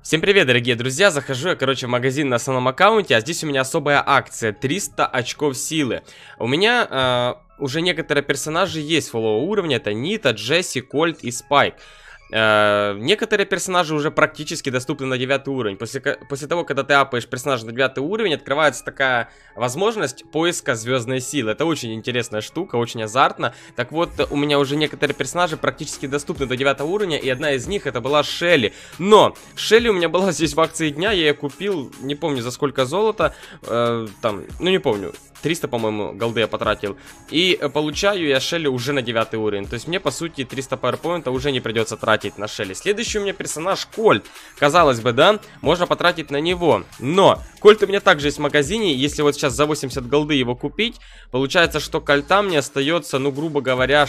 Всем привет, дорогие друзья, захожу я, в магазин на основном аккаунте, а здесь у меня особая акция, 300 очков силы. У меня уже некоторые персонажи есть фоллоу уровня, это Нита, Джесси, Кольт и Спайк. Некоторые персонажи уже практически доступны на 9 уровень. После того, когда ты апаешь персонажа на 9 уровень, открывается такая возможность поиска звездной силы. Это очень интересная штука, очень азартно. Так вот, у меня уже некоторые персонажи практически доступны до 9 уровня, и одна из них это была Шелли. Но Шелли у меня была здесь в акции дня, я ее купил, не помню за сколько золота, не помню. 300, по-моему, голды я потратил. И получаю я Шелли уже на 9 уровень. То есть мне, по сути, 300 пауэрпоинта уже не придется тратить на Шелли. Следующий у меня персонаж Кольт. Казалось бы, да, можно потратить на него. Но Кольт у меня также есть в магазине. Если вот сейчас за 80 голды его купить, получается, что Кольта мне остается, ну, грубо говоря,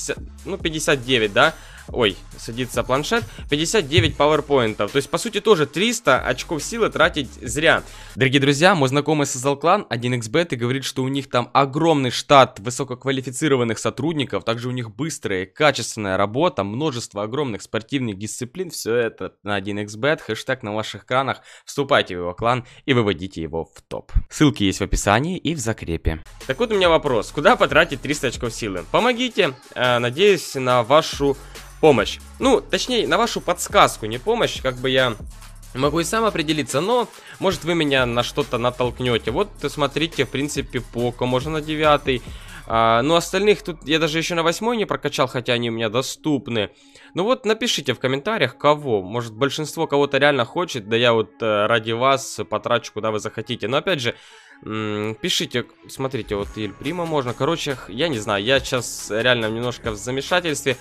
59, да? Ой, садится планшет. 59 пауэрпоинтов. То есть, по сути, тоже 300 очков силы тратить зря. Дорогие друзья, мой знакомый создал клан 1xbet и говорит, что у них там огромный штат высококвалифицированных сотрудников. Также у них быстрая и качественная работа, множество огромных спортивных дисциплин. Все это на 1xbet. Хэштег на ваших экранах. Вступайте в его клан и выводите его в топ. Ссылки есть в описании и в закрепе. Так вот у меня вопрос. Куда потратить 300 очков силы? Помогите. Надеюсь на вашу помощь. Ну, точнее, на вашу подсказку, не помощь, как бы я могу и сам определиться, но, может, вы меня на что-то натолкнете. Вот, смотрите, в принципе, Поко можно на 9. Ну, остальных тут я даже еще на 8 не прокачал, хотя они у меня доступны. Ну вот, напишите в комментариях, кого. Может, большинство кого-то реально хочет, да я вот ради вас потрачу, куда вы захотите. Но, опять же, пишите, смотрите, вот Эль Прима можно. Короче, я не знаю, я сейчас реально немножко в замешательстве.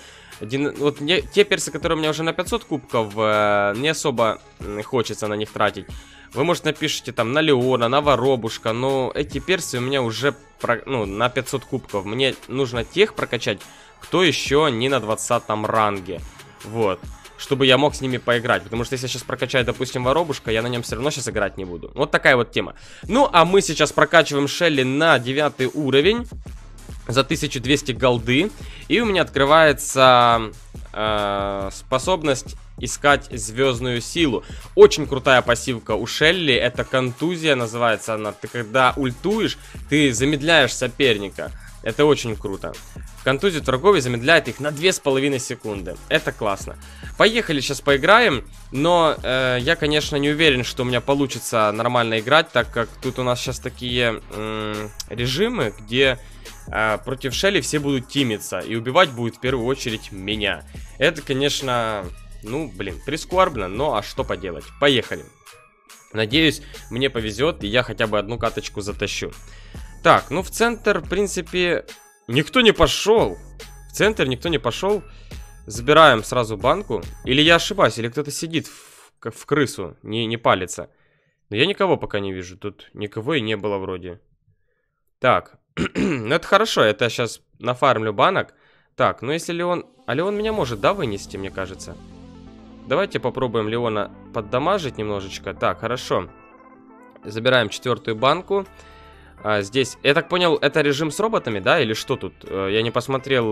Те персы, которые у меня уже на 500 кубков, не особо хочется на них тратить. Вы, может, напишите там на Леона, на Воробушка, но эти персы у меня уже на 500 кубков. Мне нужно тех прокачать, кто еще не на 20 ранге. Вот. Чтобы я мог с ними поиграть. Потому что если я сейчас прокачаю, допустим, Воробушка, я на нем все равно сейчас играть не буду. Вот такая вот тема. Ну, а мы сейчас прокачиваем Шелли на 9 уровень. За 1200 голды. И у меня открывается способность искать звездную силу. Очень крутая пассивка у Шелли. Это контузия называется она. Ты когда ультуешь, ты замедляешь соперника. Это очень круто. Контузию торговец замедляет их на 2,5 секунды. Это классно. Поехали, сейчас поиграем. Но я, конечно, не уверен, что у меня получится нормально играть, так как тут у нас сейчас такие режимы, где против Шелли все будут тимиться. И убивать будет в первую очередь меня. Это, конечно, прискорбно, но а что поделать. Поехали. Надеюсь, мне повезет, и я хотя бы одну каточку затащу. Так, ну в центр, в принципе, никто не пошел. В центр никто не пошел. Забираем сразу банку. Или я ошибаюсь, или кто-то сидит как в крысу, не палится. Но я никого пока не вижу. Тут никого и не было вроде. Так, ну это хорошо, это я сейчас нафармлю банок. Так, ну если Леон... А Леон меня может, да, вынести, мне кажется? Давайте попробуем Леона поддамажить немножечко. Так, хорошо. Забираем 4-ю банку. Здесь, я так понял, это режим с роботами, да, или что тут? Я не посмотрел,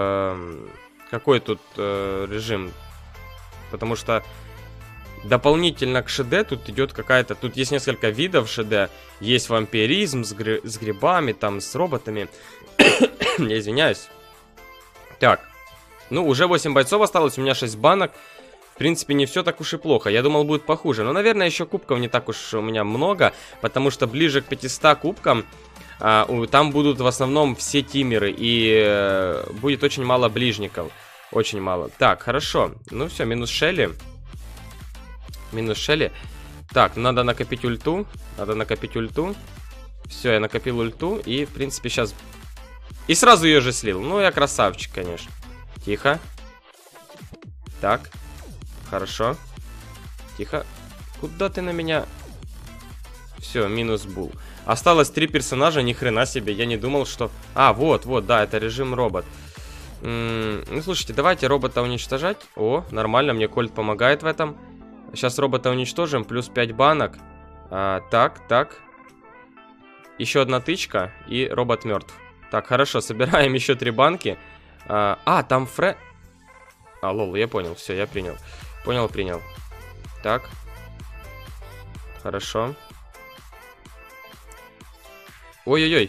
какой тут режим. Потому что дополнительно к ШД тут идет какая-то... Тут есть несколько видов ШД. Есть вампиризм с грибами, там, с роботами. Я извиняюсь. Так, ну, уже 8 бойцов осталось, у меня 6 банок. В принципе, не все так уж и плохо. Я думал, будет похуже. Но, наверное, еще кубков не так уж у меня много. Потому что ближе к 500 кубкам там будут в основном все тимеры. И будет очень мало ближников. Очень мало. Так, хорошо. Ну все, минус Шелли. Минус Шелли. Так, надо накопить ульту. Надо накопить ульту. Все, я накопил ульту. И, в принципе, сейчас... И сразу ее же слил. Ну, я красавчик, конечно. Тихо. Так. Хорошо. Тихо. Куда ты на меня? Все, минус Бул. Осталось 3 персонажа, ни хрена себе. Я не думал, что... вот, да, это режим робот. Ну, слушайте, давайте робота уничтожать. О, нормально, мне Кольт помогает в этом. Сейчас робота уничтожим, плюс 5 банок. Так. Еще одна тычка, и робот мертв. Так, хорошо, собираем еще 3 банки. Там лол, я понял, все, я принял. Принял. Так. Хорошо. Ой-ой-ой.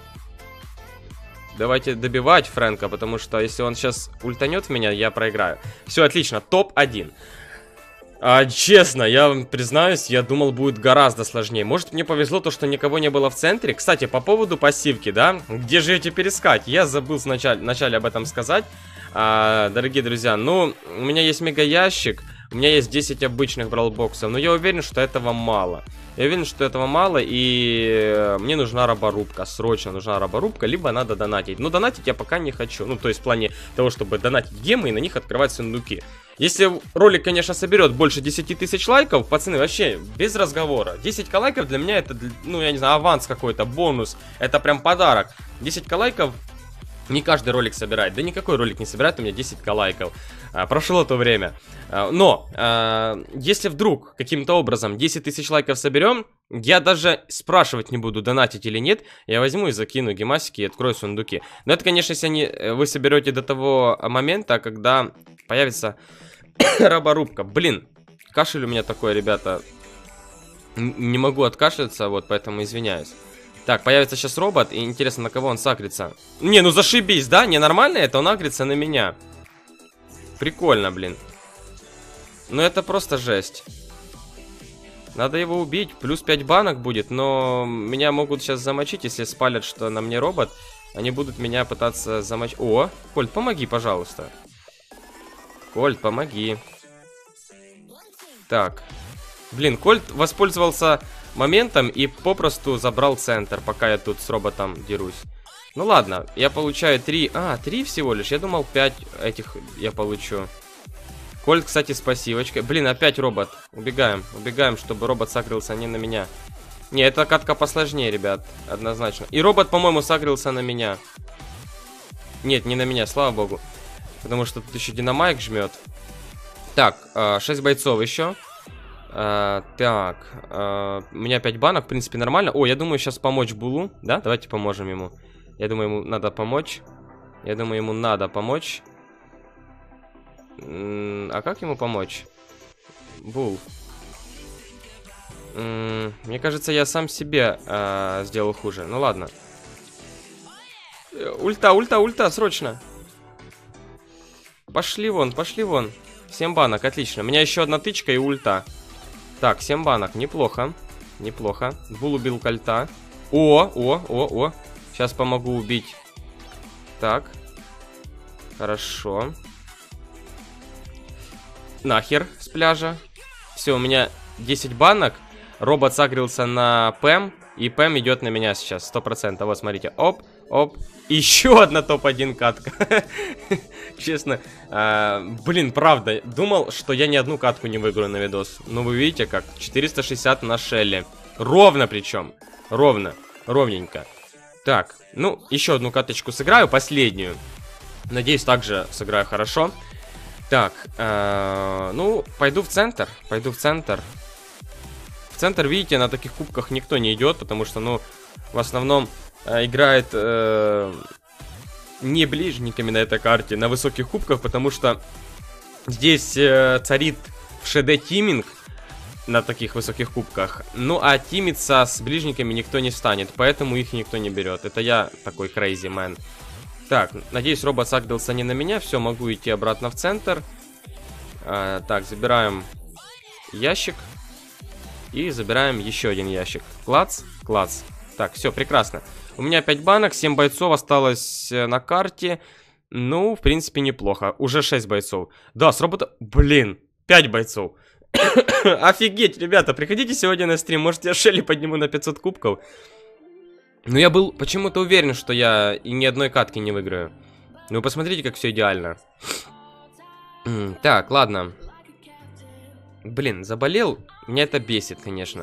Давайте добивать Фрэнка, потому что если он сейчас ультанет в меня, я проиграю. Все, отлично, топ-1. Честно, я вам признаюсь, я думал, будет гораздо сложнее. Может, мне повезло то, что никого не было в центре. Кстати, по поводу пассивки, да? Где же ее теперь искать? Я забыл вначале об этом сказать. Дорогие друзья, ну, у меня есть мега-ящик. У меня есть 10 обычных бралбоксов. Но я уверен, что этого мало. Я уверен, что этого мало, и мне нужна роборубка. Срочно нужна роборубка, либо надо донатить. Но донатить я пока не хочу. Ну, то есть в плане того, чтобы донатить гемы и на них открывать сундуки. Если ролик, конечно, соберет больше 10 тысяч лайков, пацаны, вообще без разговора. 10 лайков для меня это, ну, я не знаю, аванс какой-то, бонус. Это прям подарок. 10 лайков не каждый ролик собирает. Да никакой ролик не собирает у меня 10 лайков. Прошло то время. Но, если вдруг каким-то образом 10 тысяч лайков соберем, я даже спрашивать не буду, донатить или нет. Я возьму и закину гемасики и открою сундуки. Но это, конечно, если вы соберете до того момента, когда появится роборубка. Блин, кашель у меня такой, ребята. Не могу откашляться, вот, поэтому извиняюсь. Так, появится сейчас робот, и интересно, на кого он сагрится. Не, ну зашибись, да? Ненормально это? Он агрится на меня. Прикольно, блин. Ну это просто жесть. Надо его убить. Плюс 5 банок будет, но меня могут сейчас замочить, если спалят, что на мне робот. Они будут меня пытаться замочить. О, Кольт, помоги, пожалуйста. Кольт, помоги. Так. Блин, Кольт воспользовался моментом и попросту забрал центр, пока я тут с роботом дерусь. Ну ладно, я получаю 3. 3 всего лишь. Я думал 5 этих я получу. Кольт, кстати, с пассивочкой. Блин, опять робот. Убегаем, убегаем, чтобы робот сагрился не на меня. Не, эта катка посложнее, ребят. Однозначно. И робот, по-моему, сагрился на меня. Нет, не на меня, слава богу. Потому что тут еще динамайк жмет. Так, 6 бойцов еще. Так, у меня 5 банок, в принципе, нормально. О, я думаю, сейчас помочь Булу, да? Давайте поможем ему. Я думаю, ему надо помочь. Я думаю, ему надо помочь. А как ему помочь? Бул. Мне кажется, я сам себе сделал хуже. Ну ладно. Ульта, ульта, ульта, срочно. Пошли вон, пошли вон. 7 банок, отлично. У меня еще одна тычка и ульта. Так, 7 банок, неплохо. Неплохо. Бул убил кольта. О. Сейчас помогу убить. Так. Хорошо. Нахер с пляжа. Все, у меня 10 банок. Робот сагрился на Пэм. И Пэм идет на меня сейчас, 100%. Вот, смотрите. Оп, оп. Еще одна топ-1 катка. Честно. Блин, правда. Думал, что я ни одну катку не выиграю на видос. Но вы видите как. 460 на Шелли. Ровно причем. Ровно. Ровненько. Так. Ну, еще одну каточку сыграю. Последнюю. Надеюсь, также сыграю хорошо. Так. Ну, пойду в центр. Пойду в центр. В центр, видите, на таких кубках никто не идет. Потому что, ну, в основном играет не ближниками на этой карте, на высоких кубках, потому что здесь царит в ШД тиминг на таких высоких кубках. Ну, а тимиться с ближниками никто не станет, поэтому их никто не берет. Это я такой crazy man. Так, надеюсь, робот сагрился не на меня. Все, могу идти обратно в центр. Так, забираем ящик. И забираем еще один ящик. Клац, клац. Так, все, прекрасно. У меня 5 банок, 7 бойцов осталось на карте. Ну, в принципе, неплохо. Уже 6 бойцов. Да, с робота... Блин, 5 бойцов. Офигеть, ребята, приходите сегодня на стрим. Может, я Шелли подниму на 500 кубков. Но я был почему-то уверен, что я и ни одной катки не выиграю. Ну, посмотрите, как все идеально. Так, ладно. Блин, заболел. Меня это бесит, конечно.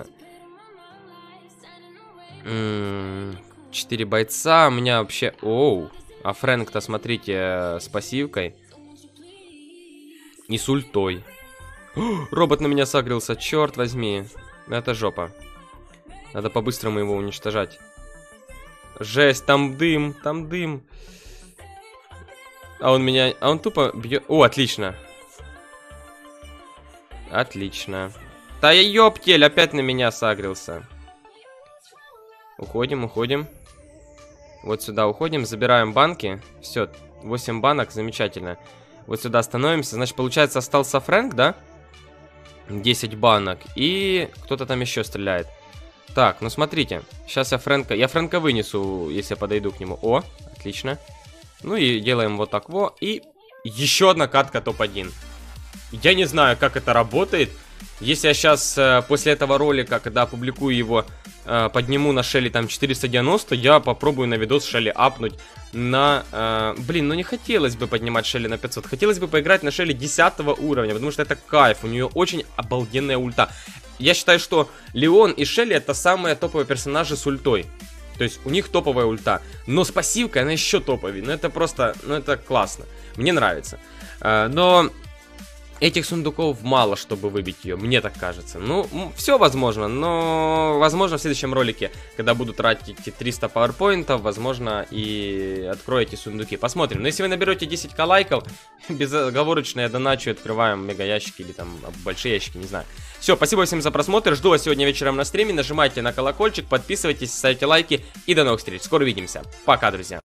4 бойца. У меня вообще... Оу. А Фрэнк-то, смотрите, с пассивкой. И с ультой. Робот на меня сагрился. Черт возьми. Это жопа. Надо по-быстрому его уничтожать. Жесть, там дым, там дым. А он меня... А он тупо бьет... О, отлично. Отлично. Да ёптель, опять на меня сагрился. Уходим, уходим. Вот сюда уходим, забираем банки. Все, 8 банок, замечательно. Вот сюда становимся. Значит, получается, остался Фрэнк, да? 10 банок. И кто-то там еще стреляет. Так, ну смотрите. Сейчас я Фрэнка вынесу, если я подойду к нему. О, отлично. Ну и делаем вот так вот. И еще одна катка топ-1. Я не знаю, как это работает. Если я сейчас после этого ролика, когда опубликую его, подниму на Шелли там 490, я попробую на видос Шелли апнуть на... блин, ну не хотелось бы поднимать Шелли на 500. Хотелось бы поиграть на Шелли 10 уровня, потому что это кайф. У нее очень обалденная ульта. Я считаю, что Леон и Шелли это самые топовые персонажи с ультой. То есть у них топовая ульта. Но с пассивкой она еще топовее. Ну это просто, ну это классно. Мне нравится. Но... этих сундуков мало, чтобы выбить ее, мне так кажется. Ну, все возможно, но возможно в следующем ролике, когда буду тратить 300 пауэрпоинтов, возможно и открою эти сундуки. Посмотрим. Но если вы наберете 10к лайков, безоговорочно я доначу, открываем мега ящики или там большие ящики, не знаю. Все, спасибо всем за просмотр, жду вас сегодня вечером на стриме, нажимайте на колокольчик, подписывайтесь, ставьте лайки и до новых встреч. Скоро увидимся. Пока, друзья.